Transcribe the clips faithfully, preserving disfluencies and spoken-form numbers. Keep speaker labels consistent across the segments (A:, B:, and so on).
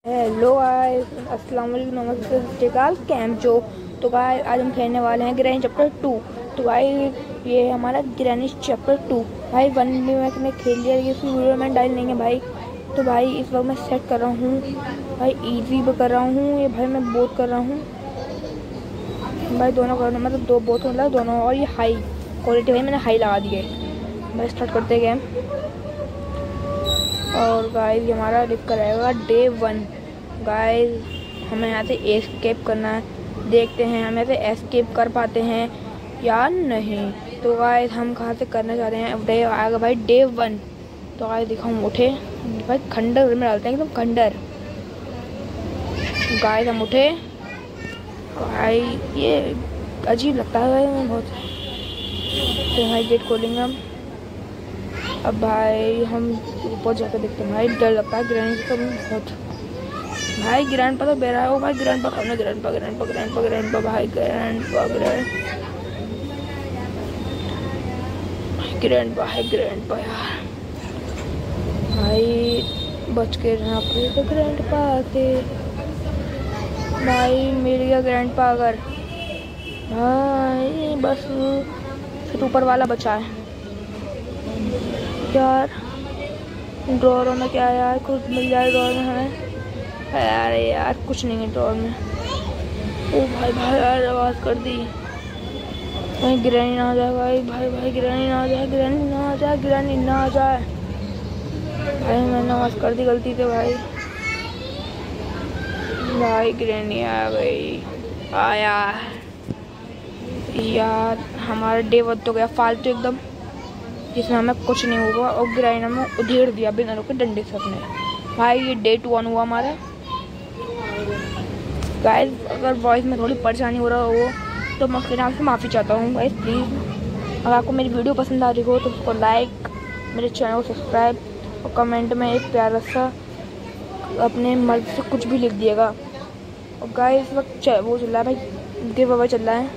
A: Hello guys, अस्सलाम वालेकुम, नमस्ते, सत श्री अकाल, कैम जो। तो गाइस आज हम खेलने वाले हैं ग्रैनी चैप्टर टू। तो गाइस ये है हमारा ग्रैनी चैप्टर टू। भाई वन भी मैंने खेल लिया, इसकी वीडियो में डाल देंगे भाई। तो भाई इस वक्त मैं सेट कर रहा हूँ भाई, इजी भी कर रहा हूँ ये भाई, मैं बोथ कर रहा हूँ भाई, दोनों कर मतलब दो बोथ मतलब दोनों। और ये हाई क्वालिटी भाई मैंने हाई लगा दी है भाई। स्टार्ट करते गेम। और गाइस हमारा लिख कर आएगा डे वन। गाइस हमें यहाँ से एस्केप करना है, देखते हैं हम यहाँ से एस्केप कर पाते हैं या नहीं। तो गाइस हम कहाँ से करना चाह रहे हैं, डे आएगा भाई डे वन। तो गाइस दिखाऊँ उठे भाई, खंडर में डालते हैं एकदम खंडर। गाइस हम उठे भाई, ये अजीब लगता है भाई बहुत। तो भाई गेट खोलेंगे हम। अब भाई हम ऊपर जाकर देखते हैं भाई, डर लगता है ग्रैंड तो बहुत। भाई ग्रैंड पा तो बेरा हो भाई, ग्रैंड पा करना, ग्रैंड पा ग्रैंड पा ग्रैंड पा ग्रैंड पा भाई, ग्रैंड पा ग्रैंड ग्रैंड पा है, ग्रैंड पा यार भाई, बच के रहना पड़े तो ग्रैंड पा के। भाई मिल गया ग्रैंड पा, अगर भाई बस फिर ऊपर वाला बचा है यार। ड्रॉर में क्या यार, कुछ मिल जाए ड्रॉर में हमें यार। यार कुछ नहीं है ड्रॉर में। ओ भाई भाई यार आवाज़ कर दी भाई, ग्रैनी ना आ जाए भाई, भाई भाई ग्रैनी ना आ जाए, ग्रैनी ना आ जाए, ग्रैनी ना आ जाए भाई। मैंने आवाज़ कर दी गलती से भाई। भाई ग्रैनी आ गई, आया यार। हमारा डे वन तो गया फालतू एकदम, जिसमें हमें कुछ नहीं हुआ और ग्रैनी में उधेड़ दिया बिना रुके डंडे से अपने। भाई ये डे टू वन हुआ हमारा। गाइस अगर वॉइस में थोड़ी परेशानी हो रहा हो तो मैं उसके नाम से माफ़ी चाहता हूँ गाइस, प्लीज़। अगर आपको मेरी वीडियो पसंद आ रही हो तो उसको लाइक, मेरे चैनल को सब्सक्राइब और कमेंट में एक प्यारा सा अपने मर्ज़ी से कुछ भी लिख दिएगा। और गाइस इस वक्त वो चल रहा है भाई, गिव अवे चल रहा है।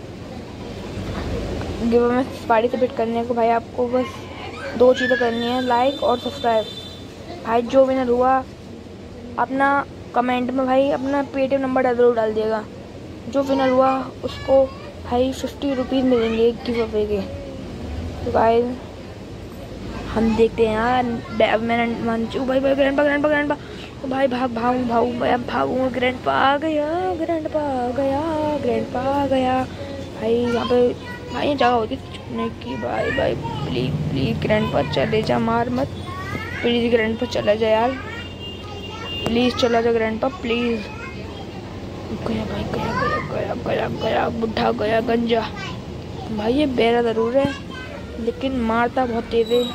A: गिव अवे में पार्टिसिपेट करने को भाई आपको बस दो चीज़ें करनी है, लाइक और सब्सक्राइब। भाई जो विनर हुआ अपना कमेंट में भाई अपना पेटीएम नंबर जरूर डाल दिएगा। जो विनर हुआ उसको भाई फिफ्टी रुपीज़ मिलेंगे गिव अवे के। तो गाइस हम देखते हैं यार। मैंने मंचू भाई भाई ग्रैंड पा ग्रैंड पा ग्रैंड पा भाई, भाग भागू भागू भाई, भागू ग्रैंड पा आ गया, ग्रैंड पा आ गया, ग्रैंड पा आ गया भाई। यहाँ पे भाई जगह होती छुपने की भाई। भाई प्लीज प्लीज ग्रैंड पा चले जा, मार मत प्लीज, ग्रैंड पा चला जा यार, प्लीज चला जा ग्रैंड पा प्लीज। गया भाई, गया गया गया गया गया बुढ़ा गया गंजा भाई। ये बेरा जरूर है लेकिन मारता बहुत तेज है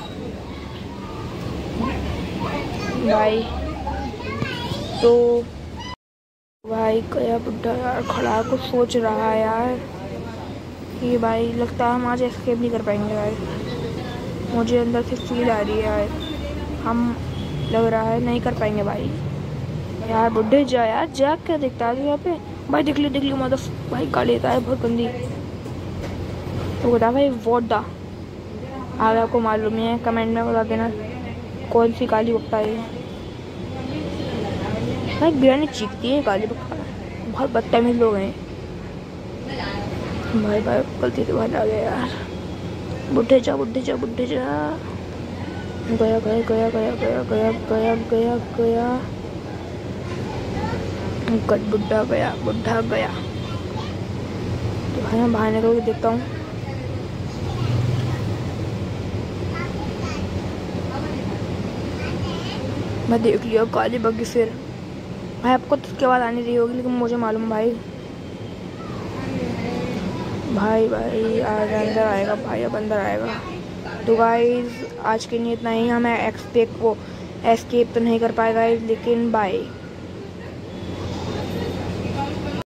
A: भाई। तो भाई गया बुढ़ा यार, खड़ा कुछ सोच रहा है यार कि भाई लगता है हम आज एस्केप नहीं कर पाएंगे भाई। मुझे अंदर से फील आ रही है यार, हम लग रहा है नहीं कर पाएंगे भाई। यार बुढ़े जा यार, जा क्या देखता है यहाँ पे भाई, देख ली देख ली मतलब भाई का लेता है बहुत गंदी। तो बता भाई वोट दा, अगर आपको मालूम है कमेंट में बता देना कौन सी काली बक्ता है भाई। ग्रैनी चीखती है काली बक्ता, बहुत बदतमीज लोग हैं भाई। भाई गलती से बाहर आ गया यार। बुढ़े जा बुढ़े जा बुढ़े जा, गया गया गया गया गया गया गया गया गया गट बुढ़ा गया, बुढ़ा गया। तो भाई मैं बाहर निकल के देखता हूँ। मैं देख लिया काली बग्गी फिर भाई। आपको तो उसके बाद आनी रही होगी लेकिन मुझे मालूम भाई। भाई भाई आज अंदर आएगा भाई, अब अंदर आएगा। तो गाइस आज के लिए इतना ही। हमें एक्सपेक्ट वो एस्केप तो नहीं कर पाएगा लेकिन बाय।